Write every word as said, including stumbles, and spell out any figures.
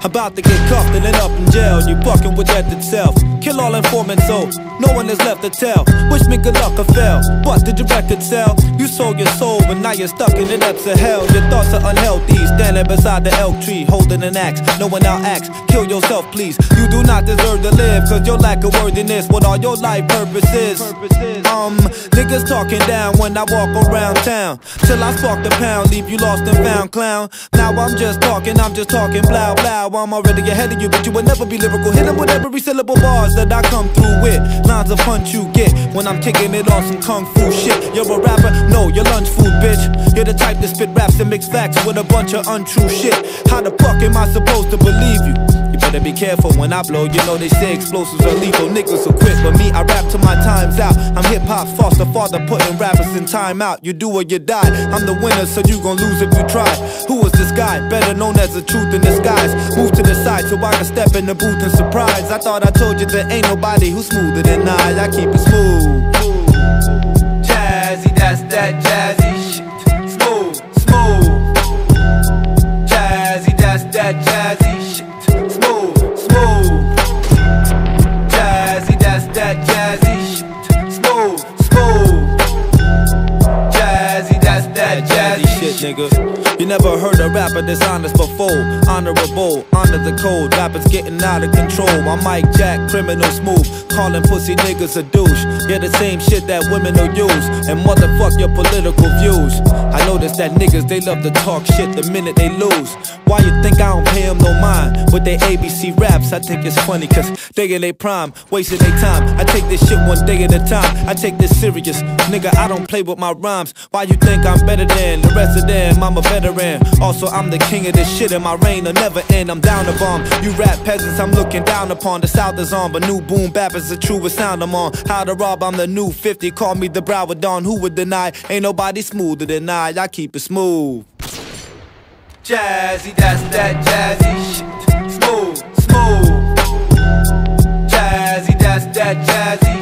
About to get cuffed and end up in jail. You fucking with death itself. Kill all informants so no one is left to tell. Wish me good luck or fail. But did your record sell? You sold your soul, but now you're stuck in the depths of hell. Your thoughts are unhealthy, standing beside the elk tree, holding an axe. No one now acts. Kill yourself, please. You do not deserve to live, cause your lack of worthiness. What are your life purposes? Um, niggas talking down when I walk around town. Till I spark the pound, leave you lost and found, clown. Now I'm just talking, I'm just talking, blah blah. I'm already ahead of you, but you will never be lyrical. Hit 'em with every syllable bars that I come through with. Lines of punch you get when I'm kicking it on some kung fu shit. You're a rapper? No, you're lunch food, bitch. You're the type that spit raps and mix facts with a bunch of untrue shit. How the fuck am I supposed to believe you? You better be careful when I blow. You know they say explosives are lethal. Niggas will quit, but me, I rap till my time's out. I'm hip-hop's foster father, putting rappers in time out. You do or you die. I'm the winner, so you gon' lose if you try. Who is this guy? Better known as the truth in disguise. Move to the side so I can step in the booth and surprise. I thought I told you there ain't nobody who's smoother than I. I keep it smooth. Jazzy, that's that jazzy shit. Smooth, smooth. Jazzy, that's that jazzy shit. Smooth, smooth. Jazzy, that's that jazzy shit. Smooth, smooth. Jazzy, that's that jazzy shit, nigga. You never heard a rapper dishonest before. Honorable, honor the code. Rappers getting out of control. I'm Mike Jack, criminal smooth. Calling pussy niggas a douche. Yeah, the same shit that women will use. And motherfuck your political views. I notice that niggas, they love to talk shit the minute they lose. Why you think I don't pay them no mind? With their A B C raps, I think it's funny cause they in their prime, wasting their time. I take this shit one day at a time. I take this serious. Nigga, I don't play with my rhymes. Why you think I'm better than the rest of them? I'm a veteran. Also, I'm the king of this shit and my reign will never end. I'm down to bomb. You rap peasants, I'm looking down upon. The South is on, but new boom bap is the truest sound I'm on. How to rob, I'm the new fifty. Call me the Broward Dawn. Who would deny? Ain't nobody smoother than I. I keep it smooth. Jazzy, that's that jazzy shit. Smooth, smooth. Jazzy, that's that jazzy